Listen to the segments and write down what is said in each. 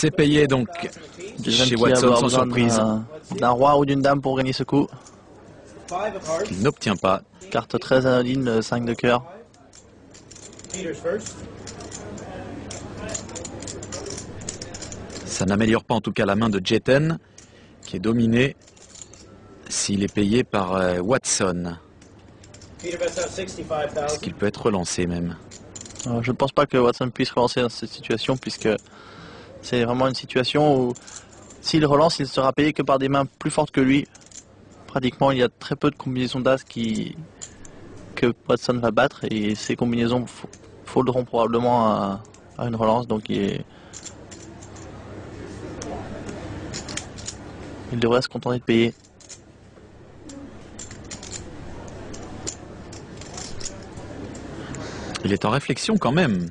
C'est payé donc chez Watson sans surprise. D'un roi ou d'une dame pour gagner ce coup. Il n'obtient pas. Carte très anodine, le 5 de cœur. Ça n'améliore pas en tout cas la main de Jetten, qui est dominée s'il est payé par Watson. Est-ce qu'il peut être relancé même? Je ne pense pas que Watson puisse relancer dans cette situation, puisque c'est vraiment une situation où s'il relance, il sera payé que par des mains plus fortes que lui. Pratiquement, il y a très peu de combinaisons d'as que Watson va battre, et ces combinaisons faudront probablement à une relance, donc il devrait se contenter de payer. Il est en réflexion quand même.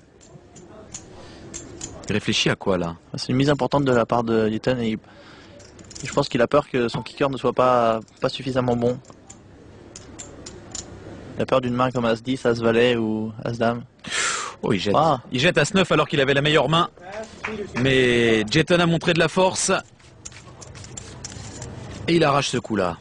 Il réfléchit à quoi là? C'est une mise importante de la part de Jetten, et je pense qu'il a peur que son kicker ne soit pas suffisamment bon. Il a peur d'une main comme As-10, As-Valet ou As-Dame. Oh, il jette As-9 alors qu'il avait la meilleure main. Mais Jetten a montré de la force. Et il arrache ce coup-là.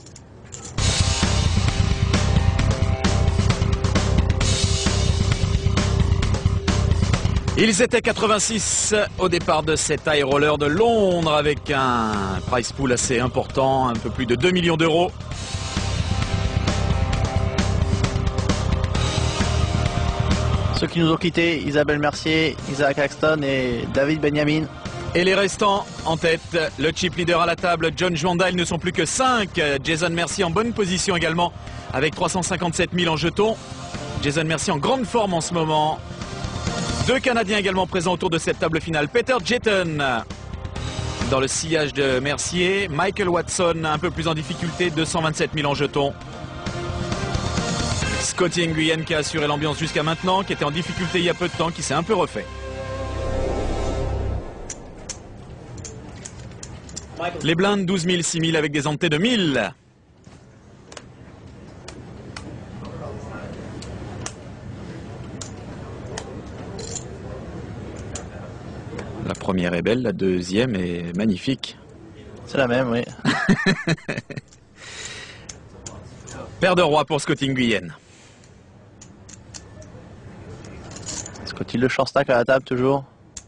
Ils étaient 86 au départ de cet high roller de Londres avec un prize pool assez important, un peu plus de 2 millions d'euros. Ceux qui nous ont quittés, Isabelle Mercier, Isaac Axton et David Benjamin. Et les restants en tête, le chip leader à la table, John Juanda, ils ne sont plus que 5. Jason Mercier en bonne position également avec 357 000 en jetons. Jason Mercier en grande forme en ce moment. 2 Canadiens également présents autour de cette table finale. Peter Jetten dans le sillage de Mercier. Michael Watson un peu plus en difficulté, 227 000 en jetons. Scotty Nguyen qui a assuré l'ambiance jusqu'à maintenant, qui était en difficulté il y a peu de temps, qui s'est un peu refait. Les blindes 12 000, 6 000 avec des antés de 1000. La première est belle, la deuxième est magnifique. C'est la même, oui. Paire de roi pour Scotty Nguyen. Scotty le short stack à la table toujours.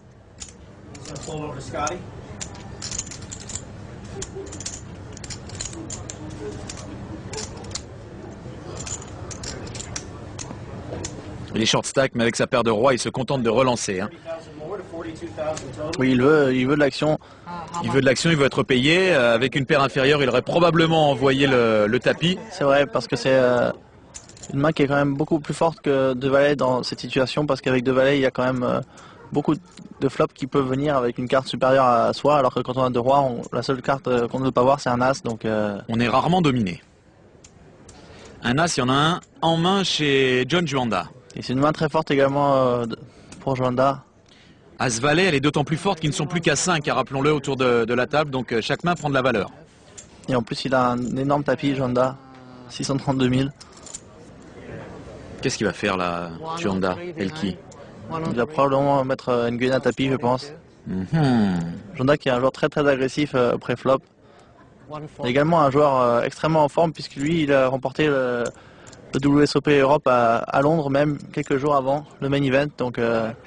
Il est short stack, mais avec sa paire de rois, il se contente de relancer. Hein. Oui, il veut de l'action. Il veut de l'action, il veut être payé. Avec une paire inférieure, il aurait probablement envoyé le tapis. C'est vrai, parce que c'est une main qui est quand même beaucoup plus forte que deux valets dans cette situation, parce qu'avec deux valets, il y a quand même beaucoup de flops qui peuvent venir avec une carte supérieure à soi, alors que quand on a deux rois, la seule carte qu'on ne veut pas voir, c'est un as. Donc, on est rarement dominé. Un as, il y en a un en main chez John Juanda. Et c'est une main très forte également pour Juanda. As-Valet, elle est d'autant plus forte qu'ils ne sont plus qu'à 5, rappelons-le, autour de la table, donc chaque main prend de la valeur. Et en plus, il a un énorme tapis, Juanda, 632 000. Qu'est-ce qu'il va faire là, Juanda, Elki? Il va probablement mettre Nguyen à tapis, je pense. Juanda qui est un joueur très très agressif pré-flop. Également un joueur extrêmement en forme, puisque lui, il a remporté le WSOP Europe à Londres, même quelques jours avant le main event. Donc,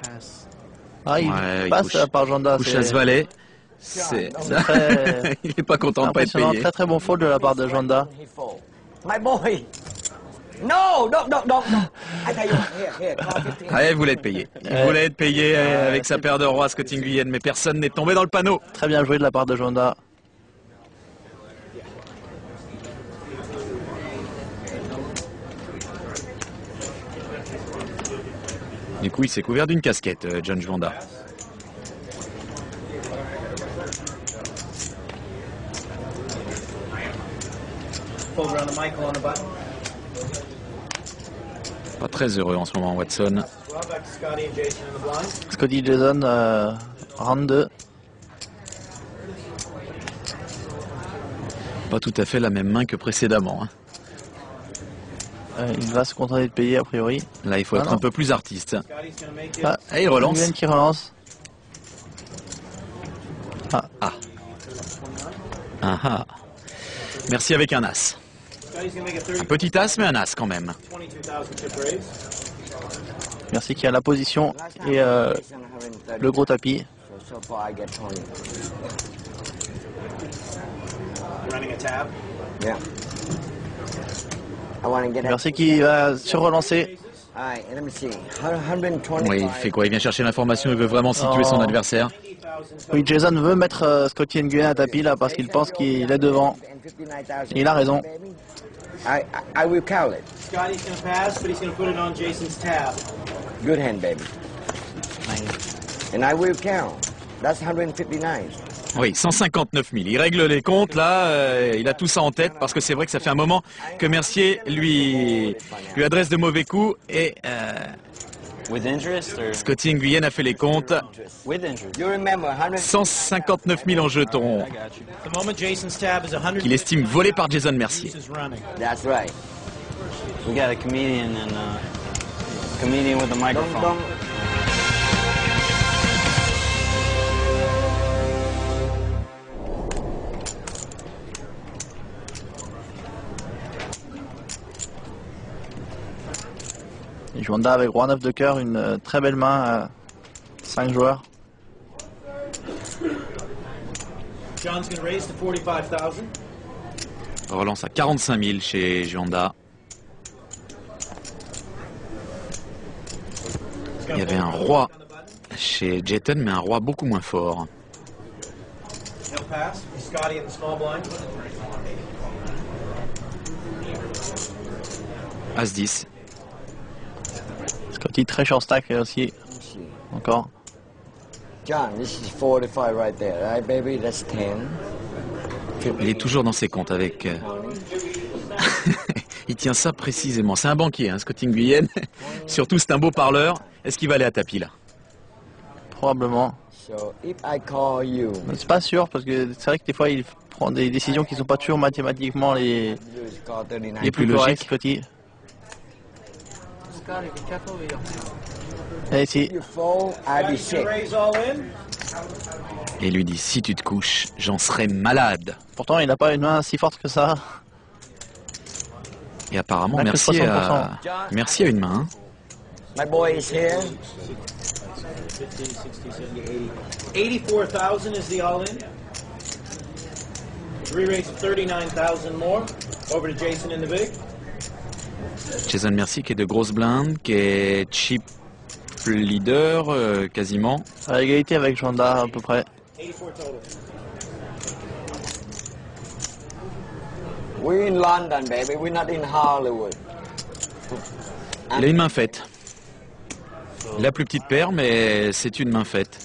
il passe par Juanda. Couche As-Valet. Il n'est pas content de ne pas être payé. Très très bon fold de la part de Juanda. Il voulait être payé. Il voulait être payé avec sa paire de rois Scotty Nguyen, mais personne n'est tombé dans le panneau. Très bien joué de la part de Juanda. Du coup, il s'est couvert d'une casquette, John Juanda. Pas très heureux en ce moment, Watson. Scotty Jason, round 2. Pas tout à fait la même main que précédemment. Hein. Il va se contenter de payer a priori. Là, il faut être un peu plus artiste. Et il relance. Nguyen qui relance. Ah. Ah. Ah ah. Merci avec un as. Un petit as, mais un as quand même. Merci qui a la position et le gros tapis. Merci qui va se relancer. Oui, il fait quoi? Il vient chercher l'information, il veut vraiment situer son adversaire. Oui, Jason veut mettre Scotty Nguyen à tapis là parce qu'il pense qu'il est devant. Et il a raison. I will count it. Scotty's going to pass, but he's going to put it on Jason's tab. Good hand, baby. And I will count. That's 159. Oui, 159 000. Il règle les comptes là, il a tout ça en tête parce que c'est vrai que ça fait un moment que Mercier lui adresse de mauvais coups et With interest or Scotty Nguyen a fait les comptes. with interest? You remember 159 000 en jetons I got you. The moment Jason's tab is 100, qu'il estime volés par Jason Mercier. is running. That's right. We got a comedian and comedian with a microphone. Don't. Juanda avec roi 9 de cœur, une très belle main à 5 joueurs. John's going to raise to 45,000. Relance à 45 000 chez Juanda. Il y avait un roi chez Jeton, mais un roi beaucoup moins fort. He'll pass. Scotty at the small blind. As-10. Scotty très short stack aussi. Encore. John, this is 45 right there, right, baby? That's 10. Il est toujours dans ses comptes avec... Il tient ça précisément. C'est un banquier, hein, Scotty Nguyen. Surtout, c'est un beau parleur. Est-ce qu'il va aller à tapis, là? Probablement. So if I call you, C'est pas sûr parce que c'est vrai que des fois il prend des décisions qui sont pas toujours mathématiquement les you is call 39. plus plus correctes, logiques. Scotty. Et ici, You fold, I be Scotty's sick. going to raise all in. Et il lui dit, si tu te couches, j'en serai malade. pourtant il n'a pas une main si forte que ça. Et apparemment, Pas que Mercier 60%. a une main. Hein. My boy is here. 50, 60, 70, 80. 84,000 is the all-in. Re-raise of 39,000 more. Over to Jason in the big. Jason Mercier qui est de grosse blinde, qui est chip leader quasiment. À égalité avec Juanda à peu près. 84 total. We're in London, baby. We're not in Hollywood. Il a une main faite. La plus petite paire, mais c'est une main faite.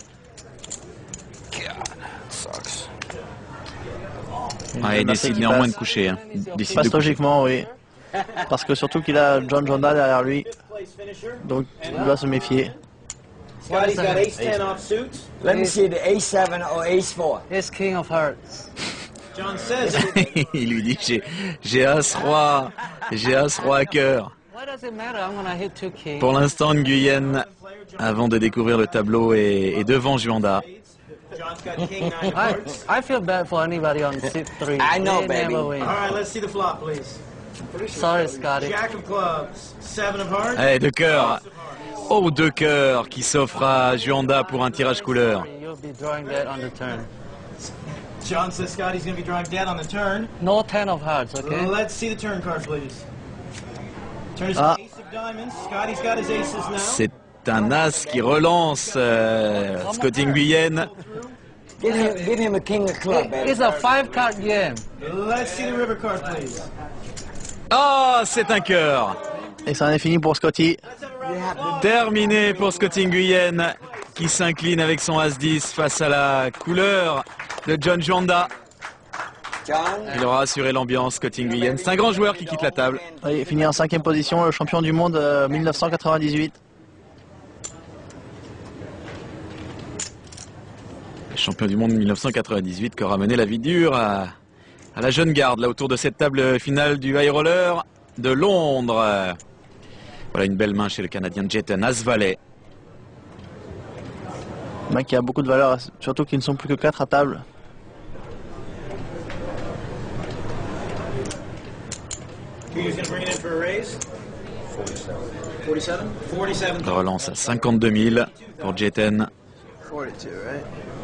Sucks. Ah, il Mercier décide qui néanmoins passe. de coucher. Hein. Il décide Passe de coucher. logiquement, oui. Parce que surtout qu'il a John Juanda derrière lui, Fifth place finisher. donc il doit se méfier. Scotty's got ace-10 offsuit. Let me see the ace-7 or ace-4. It's King of Hearts. John says Il lui dit, j'ai as-roi, à cœur. Why does it matter? I'm gonna hit 2 kings. Pour l'instant, Nguyen, avant de découvrir le tableau, est devant Juanda. John's got king 9 of hearts. I feel bad for anybody on C3. I know, They baby. never win. All right, let's see the flop, please. Sorry, Scotty. Jack of clubs, 7 of hearts. Eh, deux cœurs. Oh, deux cœurs qui s'offrent à Juanda pour un tirage couleur. You'll be drawing that on the turn. John says Scotty's going to be drawing dead on the turn. No 10 of hearts, okay? Let's see the turn card, please. Turn is Ah. ace of diamonds. Scotty's got his aces now. C'est un as qui relance Scotty Nguyen. Give him a king of club, baby. It's a 5-card game. Let's see the river card, please. Oh, c'est un cœur. Et ça en est fini pour Scotty. Terminé pour Scotty Nguyen qui s'incline avec son As-10 face à la couleur de John Juanda. John, Il aura assuré l'ambiance, Scotty Nguyen. C'est un grand joueur qui quitte la table. Il finit en 5e position, le champion du monde 1998. Champion du monde 1998 qui aura mené la vie dure à la jeune garde, là autour de cette table finale du High Roller de Londres. Voilà une belle main chez le Canadien Jeton, As-Valet. Main qui a beaucoup de valeur, surtout qu'ils ne sont plus que 4 à table. Who's going to bring it in for a raise? 47. 47. La relance à 52 000 pour Jetten. 42, right?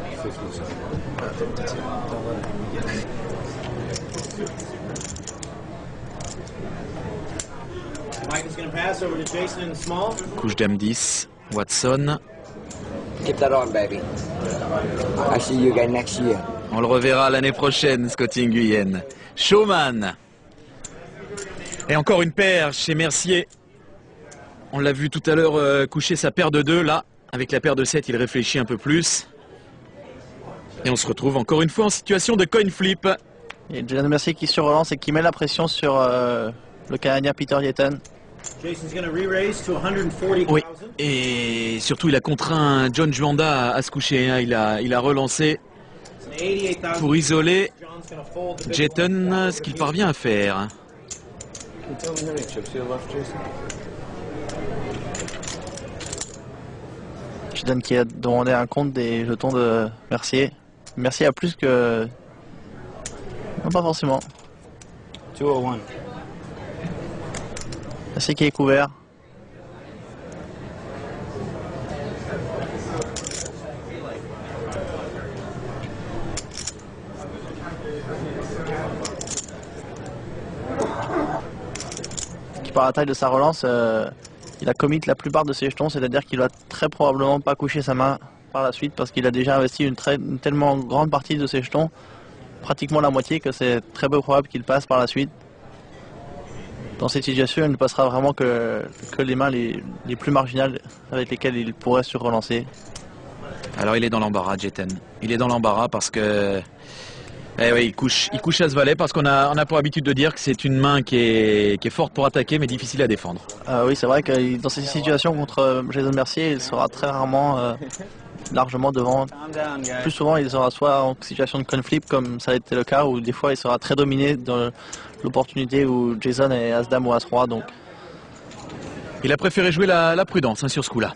Mike is going to pass over to Jason in the small. Couche dame 10, Watson. Keep that on, baby. I see you again next year. On le reverra l'année prochaine, Scotty Nguyen. Showman. Et encore une paire chez Mercier. On l'a vu tout à l'heure coucher sa paire de 2. Là, avec la paire de 7, il réfléchit un peu plus. Et on se retrouve encore une fois en situation de coin flip. Et Jason Mercier qui surrelance et qui met la pression sur le Canadien Peter Jetten. Jason's going to re-raise to 140,000. Oui, et surtout il a contraint John Juanda à se coucher. Hein. Il a relancé It's an 88,000. pour isoler John's going to fold the big Jetten, ce qu'il parvient à faire. Jetten qui a demandé un compte des jetons de Mercier. Mercier a plus que... Non, pas forcément. 201. Mercier qui est couvert. Qui par la taille de sa relance, il a commit la plupart de ses jetons, c'est-à-dire qu'il va très probablement pas coucher sa main par la suite parce qu'il a déjà investi une tellement grande partie de ses jetons, pratiquement la moitié, que c'est très peu probable qu'il passe par la suite. Dans cette situation, il ne passera vraiment que les mains les plus marginales avec lesquelles il pourrait se relancer. Alors il est dans l'embarras, Jetten. Il est dans l'embarras parce que... Eh oui, il couche à ce valet parce qu'on a pour habitude de dire que c'est une main qui est forte pour attaquer mais difficile à défendre. Oui, c'est vrai que dans cette situation contre Jason Mercier, il sera très rarement largement devant. Calm down, guys. Plus souvent, il sera soit en situation de coin flip comme ça a été le cas, ou des fois il sera très dominé dans l'opportunité où Jason est As-Dame ou As-Roi. Donc Il a préféré jouer la prudence hein, sur ce coup-là.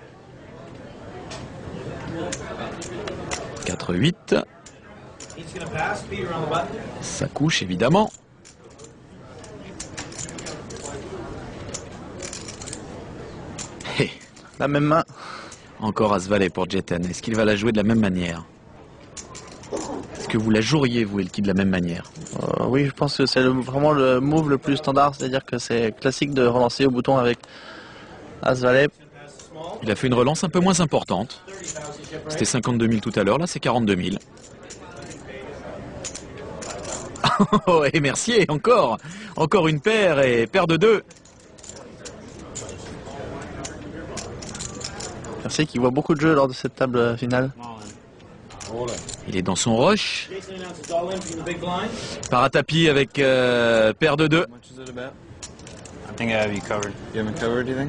4-8. He's going to pass. Peter on the button. Ça couche évidemment. Hey, la même main. encore à ce valet pour Jetten. Est-ce qu'il va la jouer de la même manière? Est-ce que vous la joueriez, vous, Elki, de la même manière? Oui, je pense que c'est vraiment le move le plus standard, c'est-à-dire que c'est classique de relancer au bouton avec As-Valet. Il a fait une relance un peu moins importante. C'était 52 000 tout à l'heure, là c'est 42 000. Oh, et Mercier, encore une paire et paire de 2. Mercier qui voit beaucoup de jeux lors de cette table finale. Il est dans son rush. Jason announces all in from the big blind. Par à tapis avec paire de 2. I think I have you covered. You have me covered, do you think?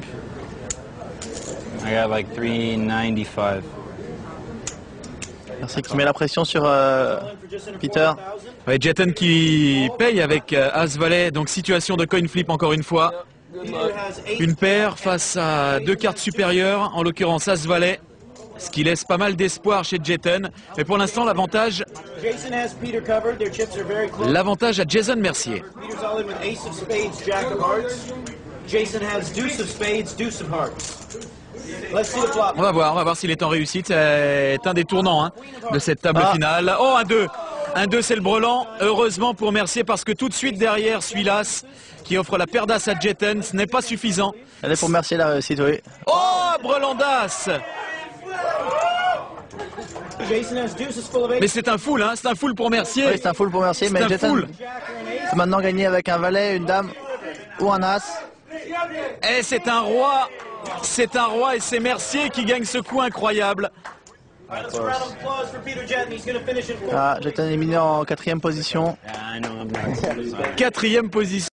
I got like 395. Mercier qui met la pression sur All in for just under Peter. 40,000. Ouais, Jetten qui paye avec As-Valet. Donc situation de coin flip encore une fois. Peter has 8. Une paire face à 2 cartes supérieures, en l'occurrence As-Valet. Ce qui laisse pas mal d'espoir chez Jetten. Mais pour l'instant, l'avantage Jason has Peter covered. Their chips are very close. à Jason Mercier. Peter's all in with ace of spades, jack of hearts. Jason has deuce of spades, deuce of hearts. Let's see the flop. On va voir s'il est en réussite. C'est un des tournants hein, de cette table finale. Oh, un 2. Un 2, c'est le brelan. Heureusement pour Mercier parce que tout de suite derrière suit l'As qui offre la paire d'As à Jetten. Ce n'est pas suffisant. Elle est pour Mercier la réussite, oui. Oh, brelan d'As. Jason has deuces full of ace. Mais c'est un full, hein. C'est un full pour Mercier. Oui, c'est un full pour Mercier, mais un Jetten full. peut maintenant gagner avec un valet, une dame ou un as. Et c'est un roi. C'est un roi et c'est Mercier qui gagne ce coup incroyable. Let's round of applause for Peter Jetten. He's going to finish in fourth. Jetten est éliminé en 4e position. Yeah, I know I'm not. 4e position.